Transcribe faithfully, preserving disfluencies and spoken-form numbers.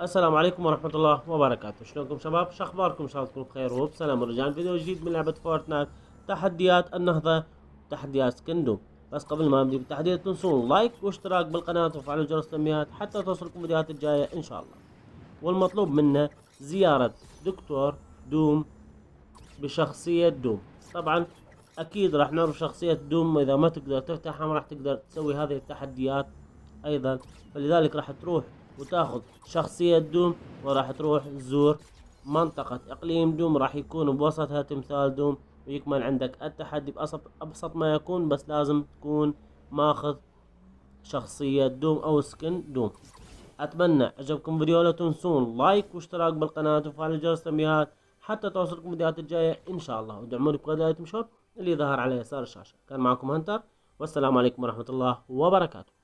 السلام عليكم ورحمة الله وبركاته. شلونكم شباب؟ شو اخباركم؟ ان شاء الله تكونوا بخير وبسلام. ورجعنا فيديو جديد من لعبة فورتنايت، تحديات النهضة، تحديات سكندوم. بس قبل ما نبدي بالتحديات تنسون لايك واشتراك بالقناة وفعلوا جرس التنبيهات حتى توصلكم الفيديوهات الجاية ان شاء الله. والمطلوب منا زيارة دكتور دوم بشخصية دوم. طبعا اكيد راح نعرف شخصية دوم، واذا ما تقدر تفتحها ما راح تقدر تسوي هذه التحديات ايضا، فلذلك راح تروح وتاخذ شخصية دوم وراح تروح تزور منطقة اقليم دوم، راح يكون بوسطها تمثال دوم، ويكمل عندك التحدي بأبسط ابسط ما يكون، بس لازم تكون ماخذ شخصية دوم او سكن دوم. اتمنى عجبكم الفيديو، لا تنسون لايك واشتراك بالقناة وفعل جرس التنبيهات حتى توصلكم الفيديوهات الجاية ان شاء الله، ودعموني بقناة ايتم شوب اللي ظهر على يسار الشاشة. كان معكم هنتر، والسلام عليكم ورحمة الله وبركاته.